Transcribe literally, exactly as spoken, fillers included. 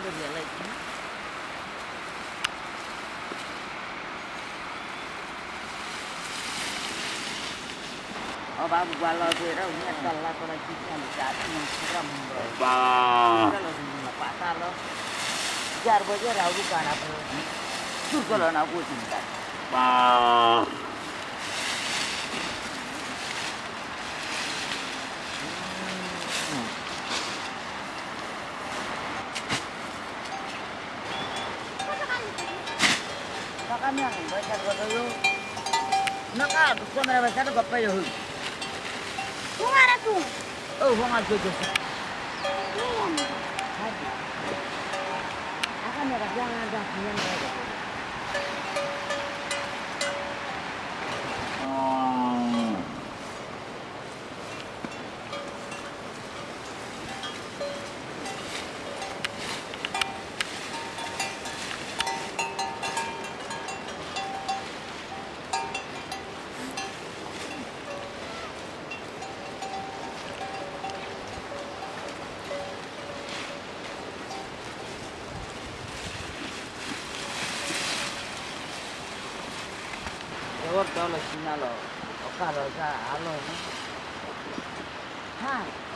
dia lagi. Oh, babu gua dia dah ni asal lah kalau kita ni cari mengkiram. Bah. Kalau di pasar lo, jar bajar aku kan apa? Tur kalau nak aku cinta. Bah. Kami yang besar betul tu, nak apa? Bukan mereka besar tu apa ya? Bunga tu. Oh, bunga tu tu. Akan mereka jangan dah jangan mereka. Lewat kalau sinyal lo, oka lo sa, halo. Ha.